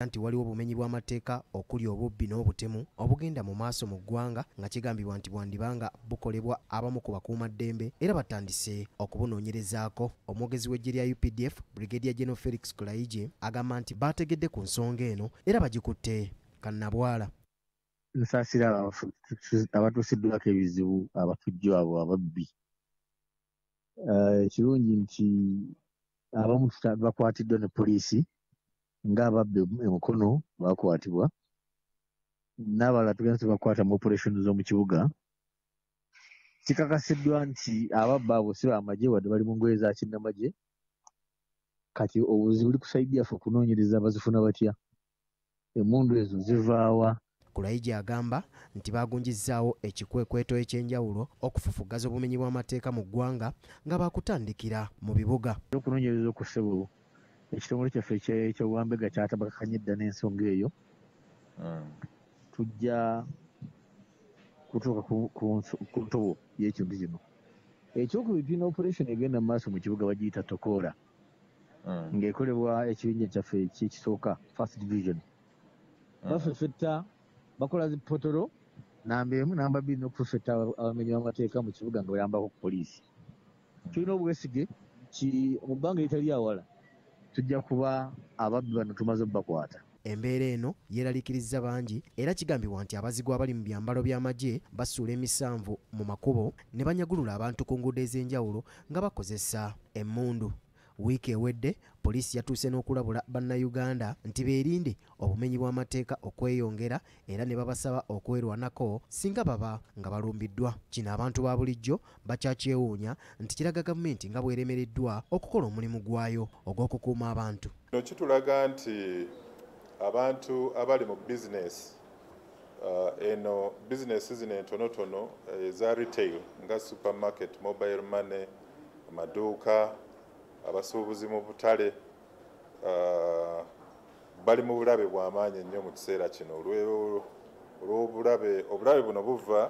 nti waliwo obumenyi bw'amateeka okuli obubbi n'obutemu obugenda mu maaso mu ggwanga nga kigambibwa nti bwandibanga bukolebwa abamu ku bakuumaddembe era batandise okubunoonyerezaako. Omwogezi w'eggye lya UPDF Brigadier General Felix Kulayigye agamba nti baategedde ku nsonga eno era bagikutte kannabwala. Nsaasira abatuusiddwako ebizibu abafujjo abo ababbi. Ekirungi nti abamu bakwatiddwa ne poliisi ng'ababbi emukono bakwatibwa, n'abalala tugenze bakwata mu operation z'omu kibuga. Kikakasiddwa nti ababbi abo si b'amagye wadde bali mu ngoye za kinnamagye. Kati obuzibu buli ku sayidi yaffe okunoonyereza bazifuna batya, emmundu ezo zivaawa. Kulayigye agamba nti baagunjizzaawo ekikwekweto ekyenjawulo okufufugaza obumenyi bw'amateeka mu ggwanga nga baakutandikira mu bibuga. Okunoonyereza okussebo ekitongole kyaffe eky'Owambega kyatabakakanya edda n'ensonga eyo. Tujja kutuuka ku ntobo y'ekintu kino. Ekyokubiri tulina operation egenda mu maaso mu kibuga bagiyita Tokoora, ng'ekolebwa ekibinja kyaffe ekisooka First Division. Bafefetta bakola zipotolo namba emu namba bbiri n'okufefetta abamenyi b'amateeka mu kibuga nga bayambako ku poliisi. Tulina obwesige nti mu bbanga eritali awala tujja kuba ababbi bano tumaze obbakwata. Embeera eno yeeraliikiriza bangi era kigambibwa nti abazigu abali mu byambalo by'amagye basuula emisanvu mu makubo ne banyagulula abantu ku nguudo ez'enjawulo nga bakozesa emmundu. Wiiki ewedde poliisi yatuuse n'okulabula bannayuganda nti beerinde obumenyi bw'amateeka okweyongera era ne babasaba okwerwanako singa baba nga balumbiddwa. Kino abantu ba bulijjo bakyakyewuunya nti kiraga gavumenti nga bweremereddwa okukola omulimu gwayo ogw'okukuuma abantu. Kino kitulaga nti abantu abali mu bizinesi eno bizinesi zino entonotono eza retail nga supermarket, mobile money, amaduuka, abasuubuzi mu butale bali mu bulabe bw'amaanyi ennyo mu kiseera kino. Obulabe buno buva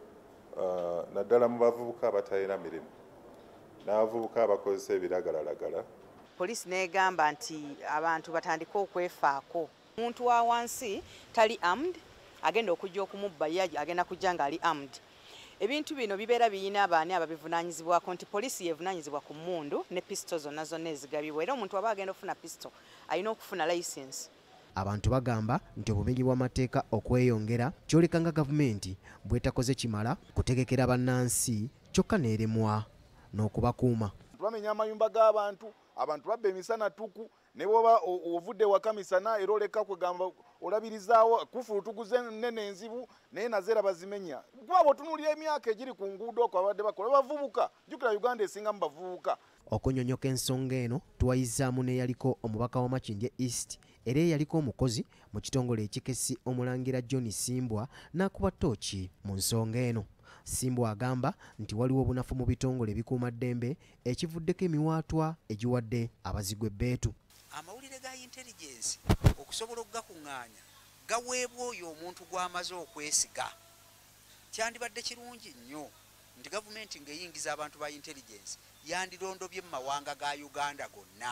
naddala mu bavubuka abatalina mirimu n'abavubuka abakozesa ebiragalalagala. Poliisi n'egamba nti abantu batandike okwefaako. Omuntu wa wansi tali armed agenda okujja okumubba ye agenda kujja ng'ali armed. Ebintu bino bibeera biyina abaani ababivunaanyizibwako nti poliisi yevunaanyizibwa ku mmundu ne pisito zonna ezigabibwa era omuntu aba agenda okufuna pisito alina okufuna layisensi. Abantu bagamba nti obumenyi bw'amateeka okweyongera kyoleka nga gavumenti bw'etakoze kimala kutegekera bannansi kyokka n'eremwa n'okubakuuma. Bamenya amayumba g'abantu, abantu babba emisana tuku ne bwoba ovudde waka misana era oleka kwegamba olabirizaawo kufulutuguze nnene enzibu naye nazeera bazimenya. Gwabo tunulira emyaka egiri ku nguudo ko abadde bakola bavubuka. Jjukira Uganda esingamu bavubuka. Okunyonyoka ensonga eno tuwayizzaamu n'eyaliko omubaka wa Makindye East era eyaliko omukozi mu kitongole ekikessi Omulangira John Simbwa n'akuba ttooki mu nsonga eno. Simbwa agamba nti waliwo obunafu mu bitongole ebikuumaddembe ekivuddeko emiwaatwa egiwadde abazigu ebbeetu. Amawulire ga intelligence okusobola okugakuŋŋaanya gaweebwa oyo omuntu gw'amaze okwesiga. Kyandibadde kirungi nnyo nti gavumenti ng'eyingiza abantu ba intelligence yandirondobye mu mawanga ga Uganda gonna,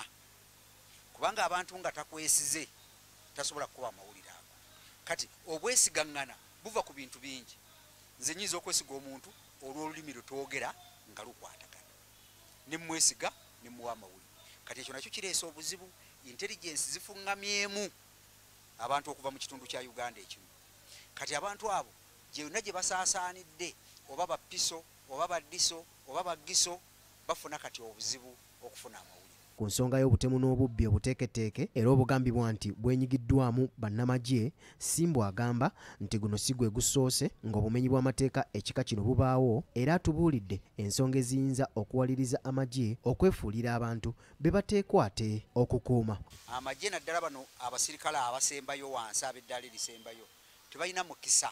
kubanga abantu nga takwesize tasobola kukuba amawulire ago. Kati obwesigaŋŋana buva ku bintu bingi. Nze nnyinza okwesiga omuntu olw'olulimi lutwogera nga lukwatagana ne mwesiga ne muwa amawulire. Kati ekyo nakyo kireese obuzibu. Intelligence zifuŋŋamyemu abantu okuva mu kitundu kya Uganda ekimu. Kati abantu abo gyonna gye basaasaanidde oba bapiso oba baddiso oba baggiso bafuna kati obuzibu okufuna amawulire. Ku nsonga y'obutemu n'obubbi obuteeketeeke era obugambibwa nti bwenyigiddwamu bannamagye, Simbwa agamba nti guno si gwe gusoose ng'obumenyi bw'amateeka ekika kino bubaawo era atubuulidde ensonga eziyinza okuwaliriza amagye okwefuulira abantu be bateekwate okukuuma. Amagye naddala bano abasirikale abasembayo wansi ab'eddala erisembayo tebalina mukisa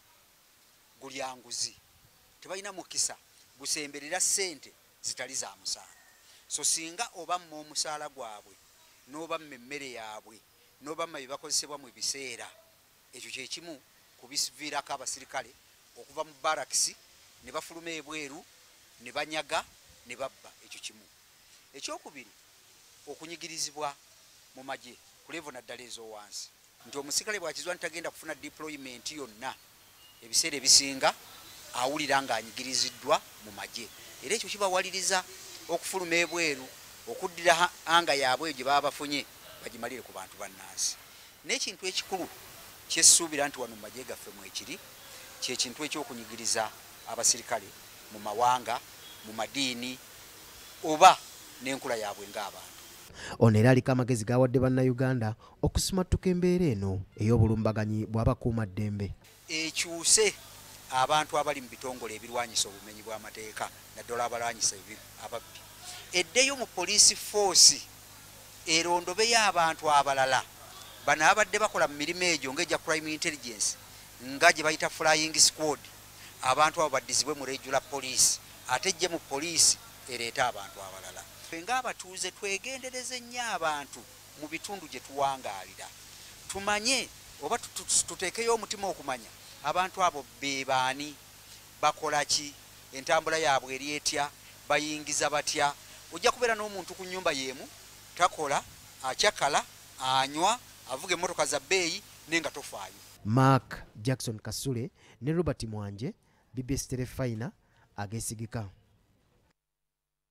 gulyanguzi, tebalina mukisa gusemberera ssente zitali za musaala. So singa obamma omusaala gwabwe n'obamma emmere yaabwe n'obamma bye bakozesebwa mu biseera ekyo kye kimu kubiviirako abasirikale okuva mu barakisi ne bafuluma ebweru ne banyaga ne babba. Ekyo kimu. Ekyokubiri, okunyigirizibwa mu magye ku level naddala ez'owansi nti omusikale bw'akizwa ntagenda kufuna deployment yonna ebiseera ebisinga awulira ng'anyigiriziddwa mu magye era ekyo kibawaliriza okufuluma ebweru okuddira anga yaabwe gye baba bafunye bagimalire ku bantu bannansi n'ekintu ekikulu kyessuubira nti wano mu magye gaffe mwekiri kyekintu ekyokunyigiriza abasirikale mu mawanga mu madiini oba n'enkula yaabwe ng'abantu. Ono era aliko amagezi gawadde bannayuganda okusimattuka embeera eno ey'obulumbaganyi bw'abakuumaddembe. Ekyuse abantu abali mu bitongole ebirwanyisa obumenyi bw'amateeka naddala abalwanyisa ababbi eddeyo mu police force erondobeyo abantu abalala bano abadde bakola mu mirimu egyo ng'egya crime intelligence nga gye bayita flying squad abantu abo baddizibwe mu regular police ate ejje mu police ereeta abantu abalala. Ffe ng'abatuuze twegendereze nnyo abantu mu bitundu gye tuwangaalira tumanye oba tuteekeyo omutima okumanya abantu abo be baani bakola ki entambula yaabwe eri etya bayingiza batya. Ojja kubeera n'omuntu ku nnyumba yeemu takola akyakala anywa avuga emmotoka za bbeeyi nenga tofaayo. Mark Jackson Kasule ne Robert Mwanje, BBS Telefina, Ageesigika.